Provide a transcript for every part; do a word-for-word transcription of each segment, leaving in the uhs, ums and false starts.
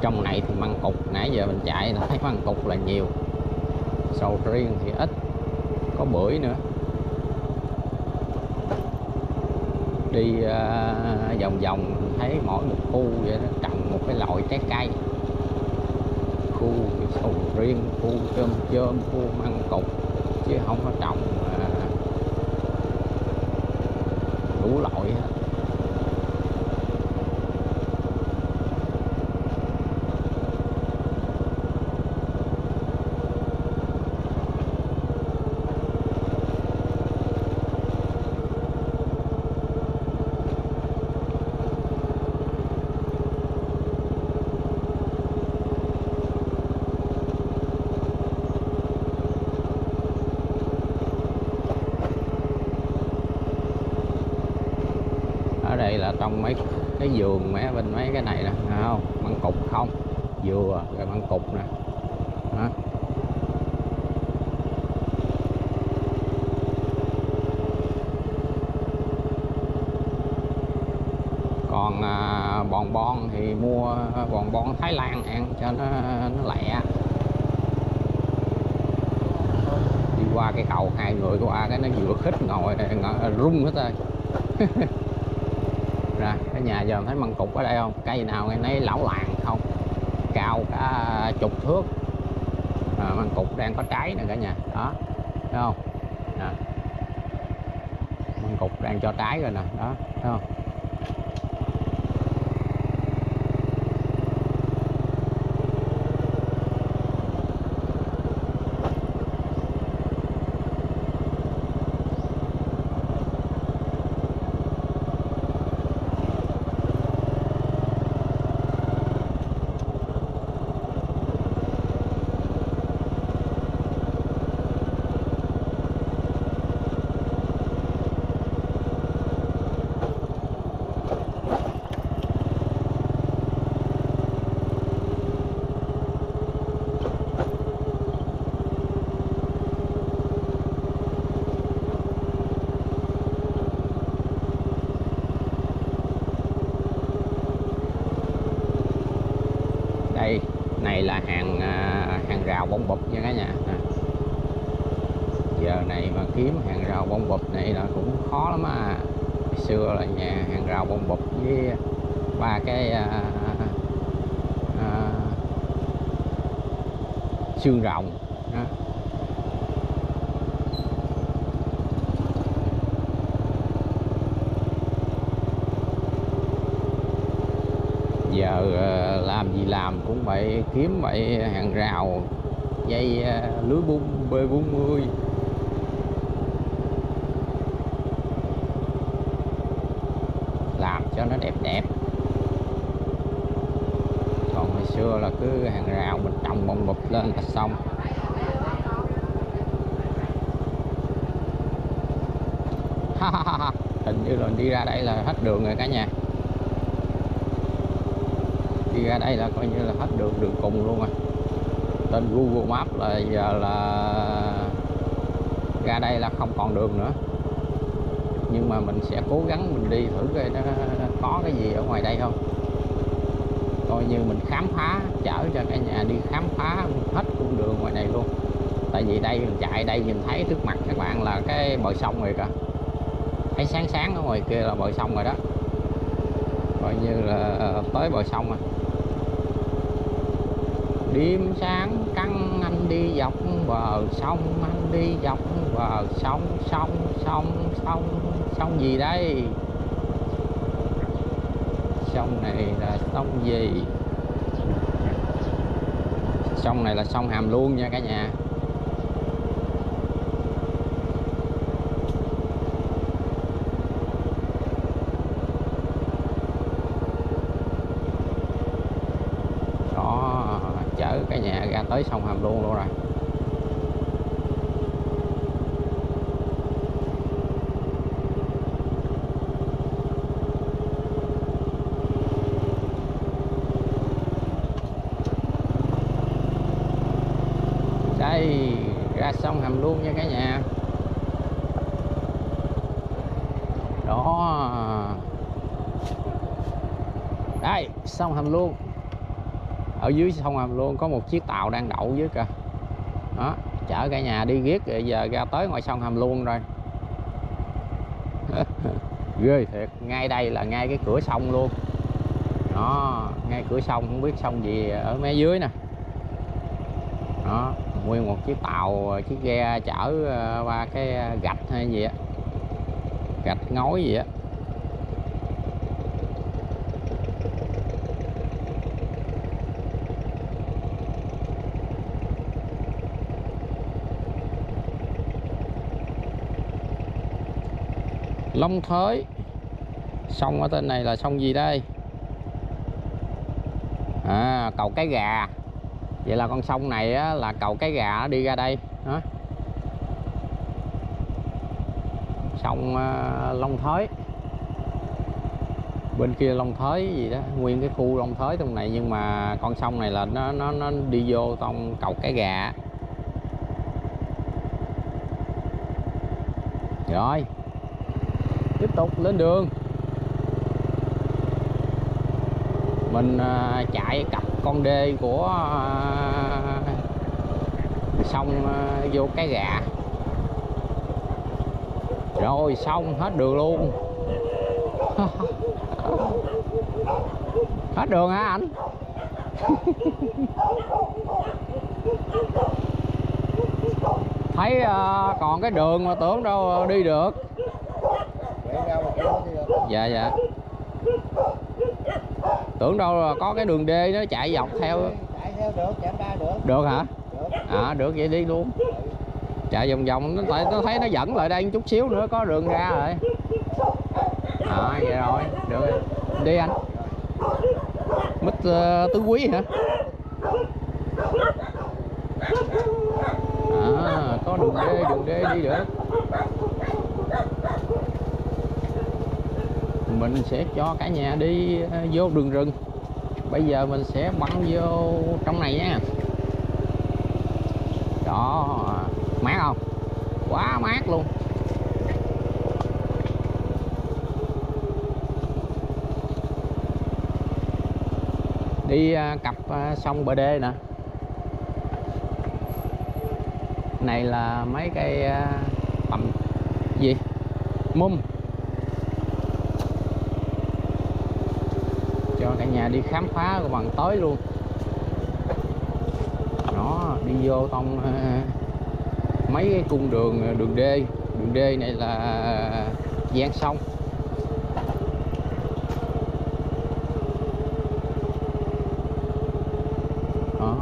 Trong này thì măng cục, nãy giờ mình chạy thấy măng cục là nhiều, sầu riêng thì ít, có bưởi nữa. Đi uh, vòng vòng thấy mỗi một khu vậy đó, trồng một cái loại trái cây. Khu sầu riêng, khu chôm chôm, khu măng cục, chứ không có trồng uh, đủ loại hết. Ở đây là trong mấy cái vườn mấy bên mấy cái này nè, thấy không? Măng cục không, dừa rồi măng cục nè. Đó. Còn à, bòn bon thì mua bòn bon Thái Lan ăn cho nó nó lẹ. Đi qua cái cầu hai người qua cái nó vừa khích ngồi, ngồi rung hết rồi. Ra cái nhà giờ thấy măng cục ở đây không? Cây nào ngay nấy lão làng không, cao cả chục thước. À, măng cục đang có trái nè cả nhà, đó thấy không? Nè. Măng cục đang cho trái rồi nè, đó thấy không? Đây này là hàng hàng rào bông bụp nha cả nhà. Giờ này mà kiếm hàng rào bông bụp này là cũng khó lắm à. Hồi xưa là nhà hàng rào bông bụp với ba cái à, à, xương rồng đó. Giờ làm gì làm cũng vậy, kiếm vậy hàng rào dây lưới B bốn mươi. Làm cho nó đẹp đẹp. Còn hồi xưa là cứ hàng rào mình trồng bông bụp lên là xong. Hình như là đi ra đây là hết đường rồi cả nhà. Đi ra đây là coi như là hết đường, đường cùng luôn à. Tên Google Maps là giờ là ra đây là không còn đường nữa. Nhưng mà mình sẽ cố gắng mình đi thử coi nó có cái gì ở ngoài đây không. Coi như mình khám phá, chở cho cả nhà đi khám phá hết cung đường ngoài này luôn. Tại vì đây mình chạy đây nhìn thấy trước mặt các bạn là cái bờ sông rồi kìa. Thấy sáng sáng ở ngoài kia là bờ sông rồi đó. Coi như là tới bờ sông rồi. Đêm sáng căng anh đi dọc bờ sông, anh đi dọc bờ sông, sông, sông, sông, sông gì đây? Sông này là sông gì? Sông này là sông Hàm Luông nha cả nhà. Chở cả nhà ra tới sông Hàm Luông luôn rồi. Đây ra sông Hàm Luông nha cả nhà. Đó, đây sông Hàm Luông. ở dưới sông Hàm Luông có một chiếc tàu đang đậu dưới kìa. Đó, chở cả nhà đi riết rồi giờ ra tới ngoài sông Hàm Luông rồi. Ghê thiệt, ngay đây là ngay cái cửa sông luôn. Đó, ngay cửa sông, không biết sông gì ở mé dưới nè. Đó, nguyên một chiếc tàu, chiếc ghe chở qua cái gạch hay gì á, gạch ngói gì á. Long Thới. Sông ở tên này là sông gì đây? À, cầu Cái Gà. Vậy là con sông này á, là cầu Cái Gà nó đi ra đây đó. Sông uh, Long Thới. Bên kia Long Thới gì đó, nguyên cái khu Long Thới trong này, nhưng mà con sông này là nó nó nó đi vô trong cầu Cái Gà. Rồi, tiếp tục lên đường. Mình uh, chạy cặp con đê của uh, sông uh, vô Cái Gà. Rồi xong hết đường luôn. Hết đường hả anh? Thấy uh, còn cái đường mà tưởng đâu đi được. Dạ dạ. Tưởng đâu là có cái đường đê nó chạy dọc theo. Chạy theo được, chạy ra được. Được hả? Được. À được, vậy đi luôn. Chạy vòng vòng, nó tại nó thấy nó dẫn lại đây một chút xíu nữa có đường ra rồi. À vậy rồi, được rồi. Đi anh. Mít uh, Tứ Quý hả? À, có đường đê, đường đê đi được. Mình sẽ cho cả nhà đi uh, vô đường rừng. Bây giờ mình sẽ băng vô trong này nha. Đó, mát không? Quá mát luôn. Đi uh, cặp uh, sông bờ đê nè. Này là mấy cây uh, tầm gì? Mum. Cho cả nhà đi khám phá của bằng tới luôn. Đó, đi vô trong uh, mấy cái cung đường đường đê. Đường đê này là gian sông. Đó.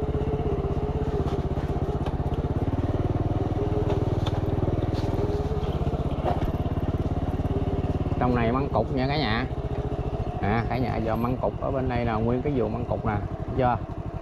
Trong này măng cục nha cả nhà. À, cả nhà giờ măng cục ở bên đây là nguyên cái vườn măng cục nè, chưa?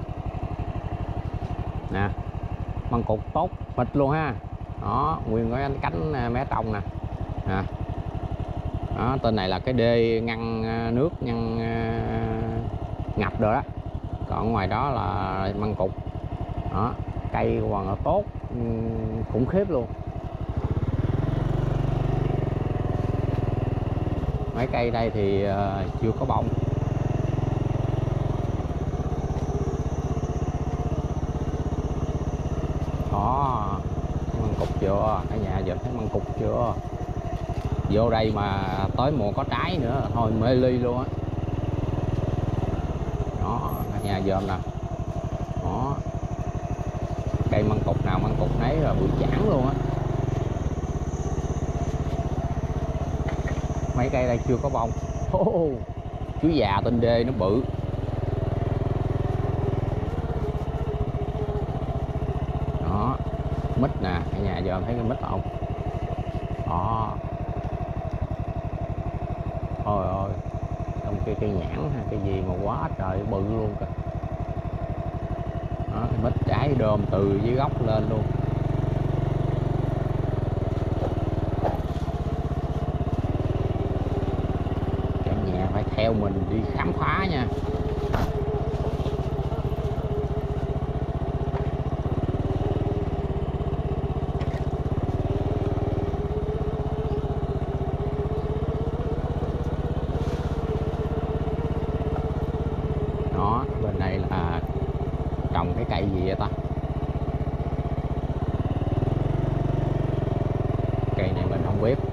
Nè, măng cục tốt mịt luôn ha. Đó, nguyên cái cánh mé trong nè. Nè. Đó, tên này là cái đê ngăn nước, ngăn ngập rồi đó. Còn ngoài đó là măng cục. Đó, cây còn là tốt khủng khiếp luôn. Mấy cây đây thì uh, chưa có bông. Đó, măng cục chưa? Cả nhà giờ thấy măng cục chưa? Vô đây mà tới mùa có trái nữa thôi mê ly luôn á. Đó, cả nhà dòm nè. Đó, cây măng cục nào măng cục nấy là bự chảng luôn á. Mấy cây đây chưa có bông. Oh, chú già tên đê nó bự. Đó, mít nè, cả nhà giờ thấy cái mít không? Đó. Ôi ôi, trong kia cây nhãn hay cái gì mà quá trời bự luôn kìa. Đó, cái mít trái đơm từ dưới gốc lên luôn. Theo mình đi khám phá nha. Đó, bên đây là cái cây gì vậy ta? Cây này mình không biết.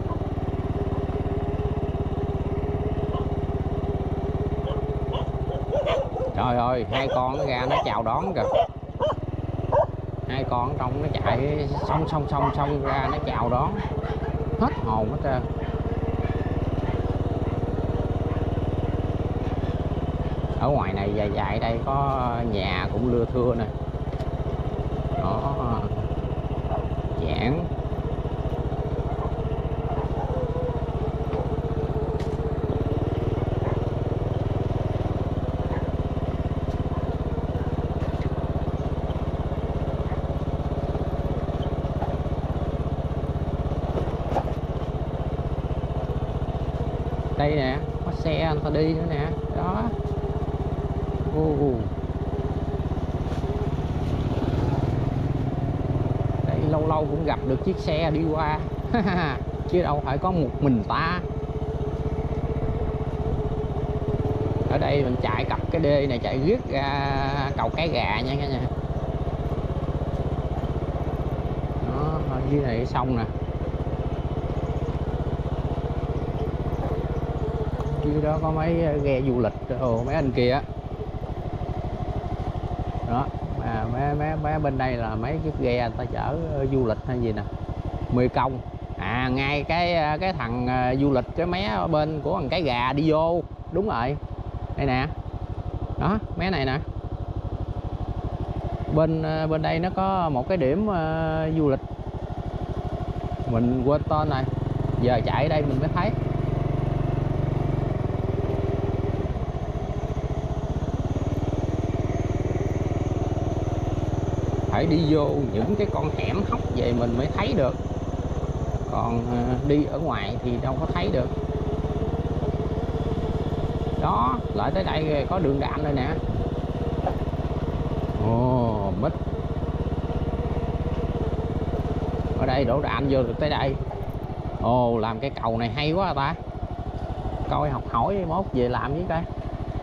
Trời ơi, hai con nó ra nó chào đón kìa. Hai con trong nó chạy song song song song ra nó chào đón. Hết hồn hết trơn. Ở ngoài này dài dài đây có nhà cũng lưa thưa nè. Đó. Giảng. Đây nè, có xe người ta đi nữa nè. Đó. Uh. Đây lâu lâu cũng gặp được chiếc xe đi qua. Chứ đâu phải có một mình ta. Ở đây mình chạy cặp cái đê này chạy riết ra cầu Cái Gà nha cả nhà. Đó, ở dưới này sông nè. Dưới đó có mấy ghe du lịch, ồ mấy anh kia. Đó, mà mấy, mấy, mấy bên đây là mấy chiếc ghe người ta chở du lịch hay gì nè. Mê Công. À ngay cái cái thằng du lịch cái mé ở bên của thằng Cái Gà đi vô. Đúng rồi. Đây nè. Đó, mé này nè. Bên bên đây nó có một cái điểm uh, du lịch. Mình quên tên này. Giờ chạy ở đây mình mới thấy. Phải đi vô những cái con hẻm hóc về mình mới thấy được. Còn đi ở ngoài thì đâu có thấy được. Đó, lại tới đây có đường đạm đây nè. Ồ, mít. Ở đây đổ đạm vô được tới đây. Ồ, làm cái cầu này hay quá ta. Coi học hỏi mốt về làm với coi.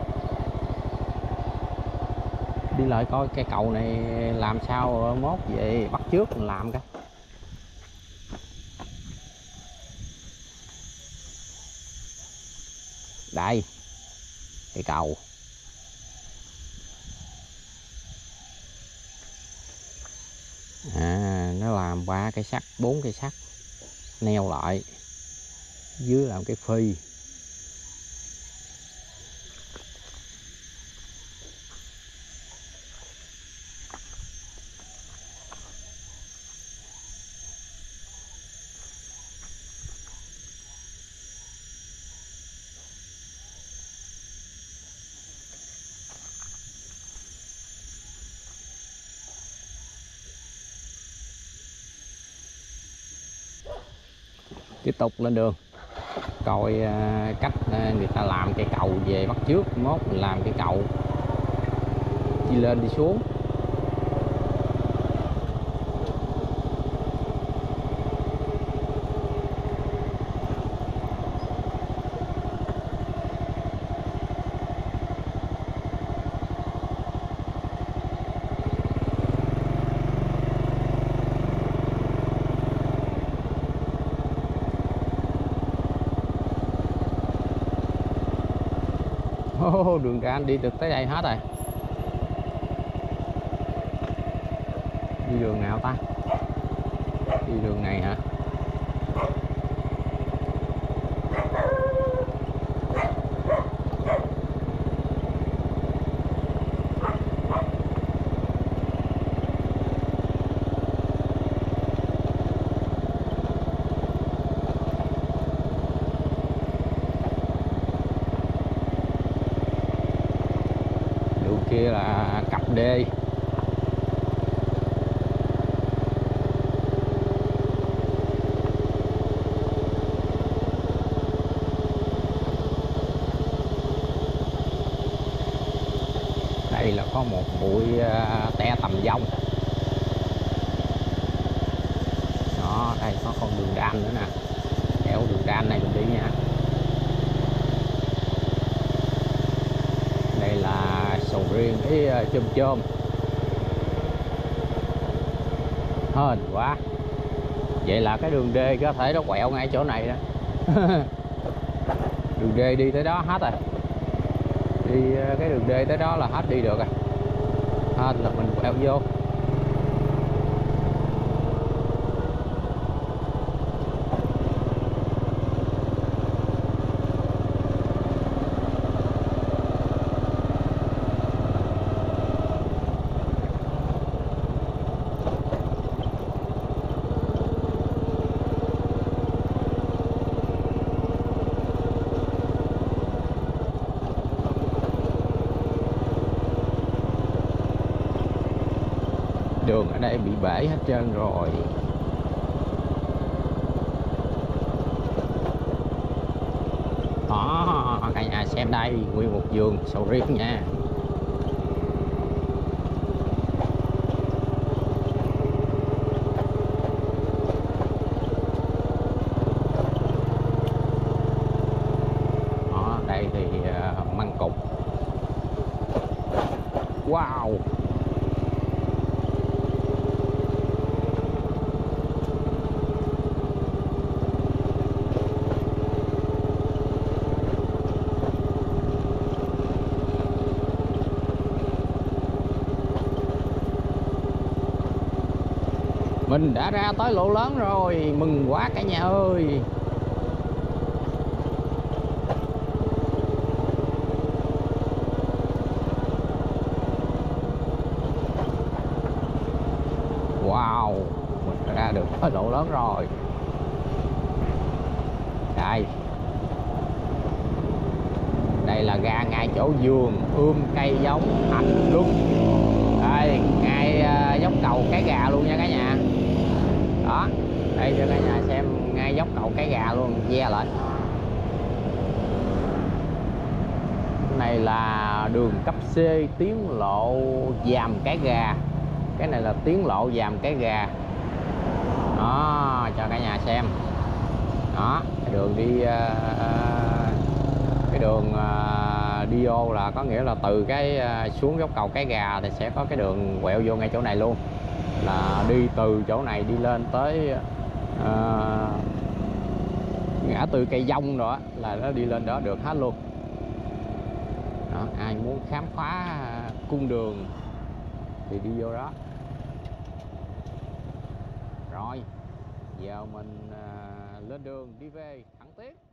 Đi lại coi cây cầu này làm sao mốt về bắt chước mình làm coi. Đây cây cầu. À nó làm ba cây sắt, bốn cây sắt neo lại, dưới làm cái phi. Tiếp tục lên đường coi uh, cách uh, người ta làm cây cầu về bắt chước, mốt mình làm cây cầu đi lên đi xuống. Oh, đường ra anh đi được tới đây hết rồi. Đi đường nào ta? Đi đường này hả? Kia là cặp đê. Đây là có một bụi te tầm vong. Đó, đây có con đường đan nữa nè. Theo đường đan này mình đi nha. Đây là sầu riêng với chôm chôm. hên quá. Vậy là cái đường D có thể nó quẹo ngay chỗ này đó. Đường D đi tới đó hết rồi. Đi cái đường D tới đó là hết đi được rồi. Hên là mình quẹo vô. Đường ở đây bị bể hết trơn rồi. Đó, cả nhà xem đây, nguyên một vườn sầu riêng nha. Đó, đây thì uh, măng cục. Wow. Mình đã ra tới lỗ lớn rồi, mừng quá cả nhà ơi. Wow, mình đã ra được tới lỗ lớn rồi. Đây. Đây là ra ngay chỗ vườn ươm cây giống Thành Luân. Đây, ngay uh, dốc cầu Cái Gà luôn nha cả nhà. Đó, đây cho cả nhà xem ngay dốc cầu Cái Gà luôn, ve lại. Này là đường cấp C tiến lộ Giàm Cái Gà. Cái này là tiến lộ Giàm Cái Gà. Đó, cho cả nhà xem. Đó, cái đường đi uh, cái đường uh, đi vô là có nghĩa là từ cái uh, xuống dốc cầu Cái Gà thì sẽ có cái đường quẹo vô ngay chỗ này luôn. Là đi từ chỗ này đi lên tới uh, ngã tư Cây Dông rồi đó, là nó đi lên đó được hết luôn. Đó, ai muốn khám phá cung đường thì đi vô đó. Rồi giờ mình uh, lên đường đi về Thẳng Tiến.